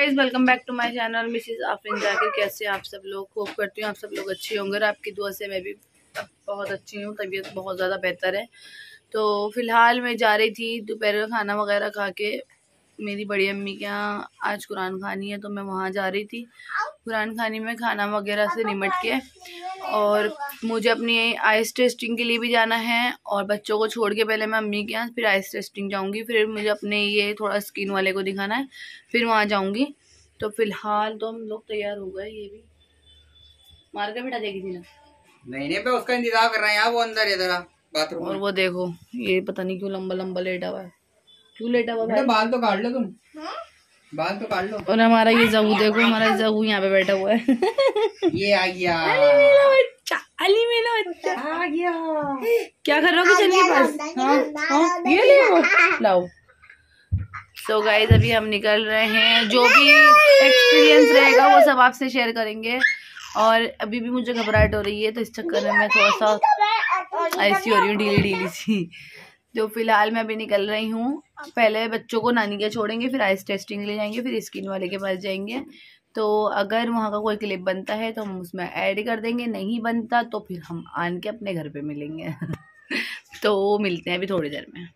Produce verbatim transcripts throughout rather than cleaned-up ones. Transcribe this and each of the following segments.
Guys, welcome back to my channel Mrs Afreen Zakir. कैसे आप सब लोग? होप करती हूँ आप सब लोग अच्छे होंगे और आपकी दुआ से मैं भी बहुत अच्छी हूँ। तबीयत बहुत ज़्यादा बेहतर है। तो फिलहाल मैं जा रही थी दोपहर का खाना वगैरह खा के, मेरी बड़ी अम्मी के यहाँ आज कुरान खानी है तो मैं वहाँ जा रही थी। कुरान खानी में खाना वगैरह से निमट के, और मुझे अपनी आइस टेस्टिंग के लिए भी जाना है, और बच्चों को छोड़ के पहले मैं अम्मी के यहाँ फिर आइस टेस्टिंग जाऊँगी, फिर मुझे अपने ये थोड़ा स्किन वाले को दिखाना है, फिर वहाँ जाऊँगी। तो फिलहाल तो हम लोग तैयार हो गए। ये भी मार के बिठा देगी थी ना? नहीं नहीं, मैं उसका इंतजार कर रहा है, वो अंदर है जरा बाथरूम। और वो देखो, ये पता नहीं क्यों लंबा लंबा लेटा हुआ है। क्यों लेटा हुआ है? बाल तो काट लो तुम, बाल तो काट लो। और हमारा ये जबू देखो, हमारा जबू यहाँ पे बैठा हुआ है। ये आ गया अली मेरा बच्चा, अली मेरा बच्चा आ गया। क्या कर रहे हो किचन के पास? हाँ हाँ, ये ले वो लाओ। सो गाइस, अभी हम निकल रहे हैं। जो भी एक्सपीरियंस रहेगा वो सब आपसे शेयर करेंगे। और अभी भी मुझे घबराहट हो रही है, तो इस चक्कर में मैं थोड़ा सा ऐसी हो रही हूँ, ढीली ढीली सी। तो फिलहाल मैं अभी निकल रही हूँ। पहले बच्चों को नानी के छोड़ेंगे, फिर आइस टेस्टिंग ले जाएंगे, फिर स्किन वाले के पास जाएंगे। तो अगर वहाँ का कोई क्लिप बनता है तो हम उसमें ऐड कर देंगे, नहीं बनता तो फिर हम आन के अपने घर पे मिलेंगे। तो मिलते हैं अभी थोड़ी देर में।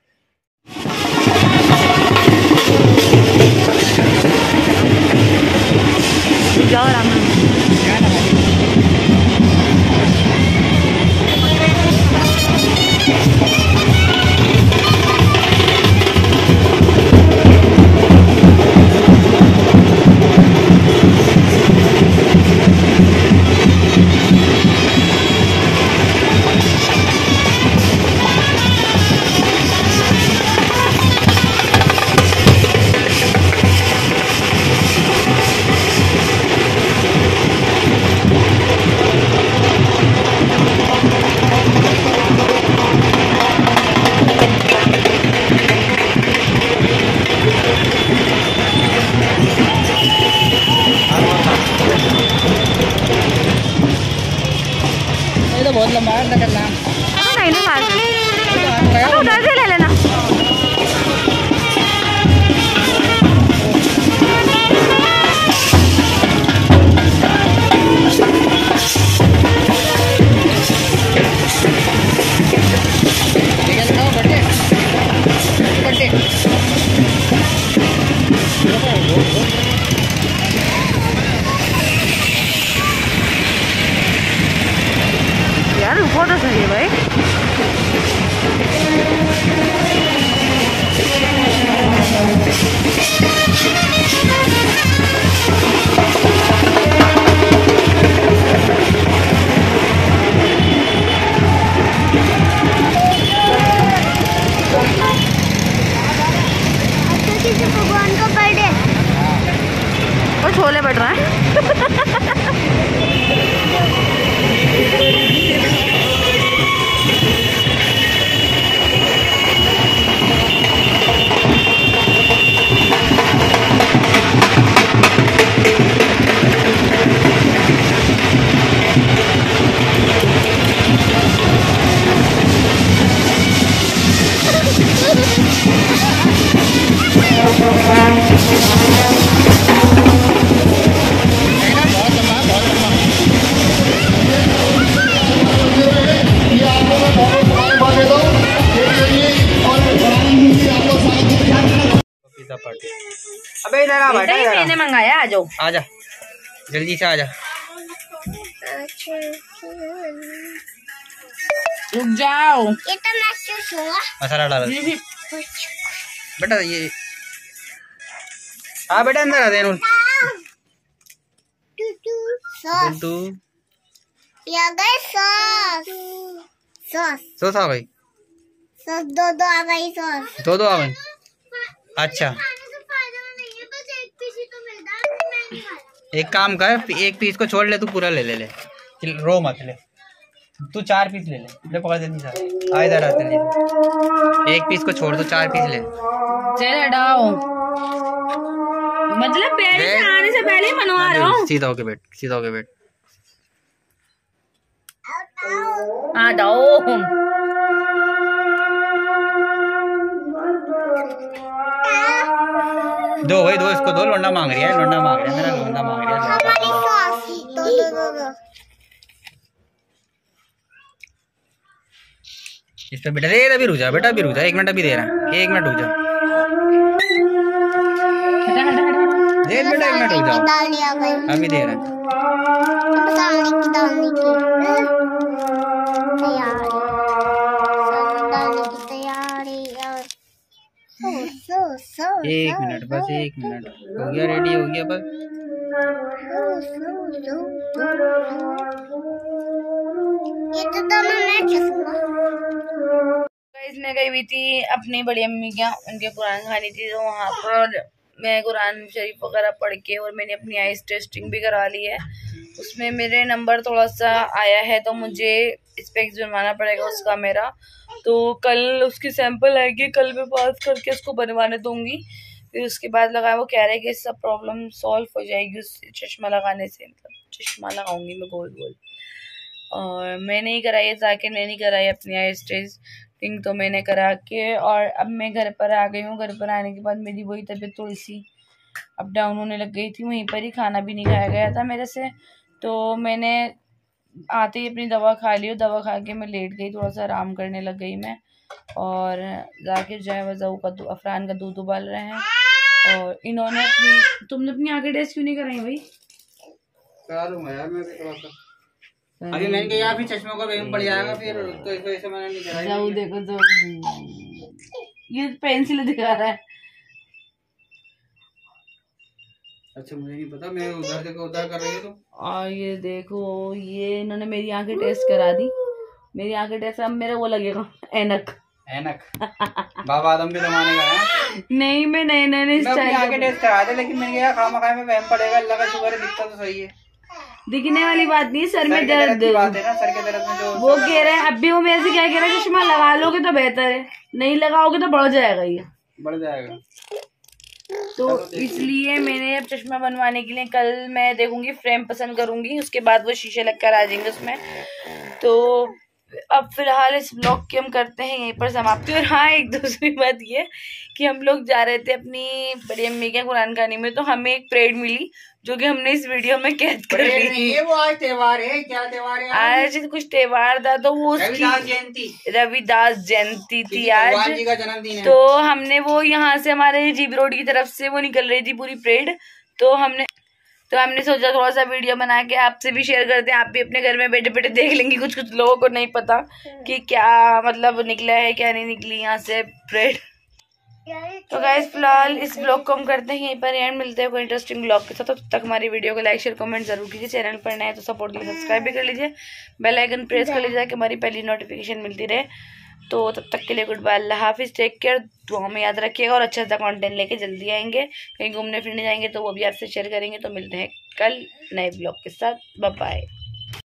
जाओ आराम से। बहुत लंबा है, करना नहीं ना, उधर से ले लेना। यार रुको तो सही भाई। भगवान को बर्थडे और छोले बट रहा है। अबे इधर आ बेटा, मैंने मंगाया, आ जाओ, आ जा जल्दी से आ जा। रुक जाओ, ये तो महसूस हुआ। मसाला डाल बेटा, ये हाँ बेटा अंदर आ दे। सॉस सॉस सॉस आ गई, सॉस दो दो आ गई, सॉस दो दो आ गई। अच्छा एक काम कर, एक पीस को छोड़ ले, तू पूरा ले ले ले, रो मत ले, तू चार पीस ले ले, ले पकड़ देती सर। आ इधर आते ले, एक पीस को छोड़ दो, चार पीस ले। चल हटाओ, मतलब पहले से आने से पहले ही मनवा रहा हूँ। सीधा होके बैठ, सीधा होके बैठ। हटाओ दो भाई दो, इसको दो, लोंडा मांग रही है, लोंडा मांग रही है, मेरा लोंडा मांग रही है। दो दो दो दो। इस पे बेटा दे, अभी रुक जा बेटा, अभी रुक जा, एक मिनट अभी दे रहा है, एक मिनट रुक जा, दे बेटा, एक मिनट रुक जाओ, अभी दे रहा है। डालने की डालने की तैयारी, डालने की तैयारी। और सो सो सो एक मिनट बस, एक मिनट हो गया, रेडी हो गया बस। ये तो दोनों मैं चुसूंगा। मैं गई हुई थी अपनी बड़ी अम्मी के यहाँ, उनके कुरान खानी थी, तो वहाँ पर मैं कुरान शरीफ वगैरह पढ़ के और मैंने अपनी आइस टेस्टिंग भी करा ली है। उसमें मेरे नंबर थोड़ा सा आया है, तो मुझे स्पेक्स बनवाना पड़ेगा उसका मेरा, तो कल उसकी सैंपल आएगी, कल मैं पास करके उसको बनवाने दूंगी। फिर उसके बाद लगा, वो कह रहे हैं कि सब प्रॉब्लम सॉल्व हो जाएगी उस चश्मा लगाने से, मतलब चश्मा लगाऊंगी मैं गोल गोल। और मैं नहीं कराई है, जाके नहीं कराई अपनी आइस टेस्टिंग, तो मैंने करा के और अब मैं घर पर आ गई हूँ। घर पर आने के बाद मेरी वही तबीयत थोड़ी सी अप डाउन होने लग गई थी, वहीं पर ही खाना भी नहीं खाया गया था मेरे से, तो मैंने आते ही अपनी दवा खा ली, दवा खा के मैं लेट गई, थोड़ा सा आराम करने लग गई मैं। और जाकिर जो है वजह का अफरान का दूध उबाल रहे हैं, और इन्होंने अपनी, तुमने अपनी आंखें टेस्ट क्यों नहीं कराई भाई? करा लूंगा यार मैं भी थोड़ा सा, अभी मैंने कहा यार फिर चश्मों का वेम पड़ जाएगा, फिर तो इस वजह से मैंने नहीं कराई। जाओ देखो तो ये पेंसिल दिखा रहा है। अच्छा मुझे नहीं पता, मैं उधर देखो उधर कर रही है तो। और ये देखो, ये इन्होंने मेरी आंखें टेस्ट करा दी, मेरी आंखें टेस्ट, अब मेरा वो लगेगा ऐनक। ऐनक बाबा आदम के जमाने का है। नहीं मैं नए नए स्टाइल आंखें टेस्ट करा दे, लेकिन मैंने कहा खामा खाए में वहम पड़ेगा, अल्लाह का शुक्र है दिखता तो सही है। दिखने वाली बात नहीं, सर में दर्द बात है ना, सर के दर्द में जो वो कह रहे हैं, अब भी वो मेरे से क्या कह रहे हैं, चश्मा लगा लोगे तो बेहतर है, नहीं लगाओगे तो बढ़ जाएगा, ये बढ़ जाएगा। तो इसलिए मैंने अब चश्मा बनवाने के लिए कल मैं देखूंगी, फ्रेम पसंद करूंगी, उसके बाद वो शीशे लगकर आ जाएंगे उसमें। तो अब फिलहाल इस ब्लॉग की हम करते हैं यहीं पर समाप्ति। और हाँ, एक दूसरी बात ये कि हम लोग जा रहे थे अपनी बड़ी अम्मी के कुरान खानी में, तो हमें एक परेड मिली जो कि हमने इस वीडियो में कैद कर ली है। वो आज त्योहार है, क्या त्योहार है? आज कुछ त्योहार था, तो वो रविदास जयंती, रविदास जयंती थी आज, जी का जन्मदिन है। तो हमने वो यहाँ से हमारे जीबी रोड की तरफ से वो निकल रही थी पूरी परेड, तो हमने तो हमने सोचा थोड़ा सा वीडियो बना के आपसे भी शेयर करते हैं, आप भी अपने घर में बैठे बैठे देख लेंगे। कुछ कुछ लोगों को नहीं पता कि क्या मतलब निकला है, क्या नहीं निकली यहाँ से परेड। तो गाइस फिलहाल इस ब्लॉग को हम करते हैं यहीं पर एंड, मिलते हैं कोई इंटरेस्टिंग ब्लॉग के साथ। तो तब तक हमारी वीडियो को लाइक शेयर कमेंट जरूर कीजिए, चैनल पर नए तो सपोर्ट के लिए सब्सक्राइब भी कर लीजिए, बेल आइकन प्रेस कर लीजिए कि हमारी पहली नोटिफिकेशन मिलती रहे। तो तब तक के लिए गुड बाय, अल्लाह हाफिज़, टेक केयर, दुआ में याद रखिएगा, और अच्छा अच्छा कंटेंट लेके जल्दी आएंगे, कहीं घूमने फिरने जाएंगे तो वो भी आपसे शेयर करेंगे। तो मिलते हैं कल नए ब्लॉग के साथ, बाय बाय।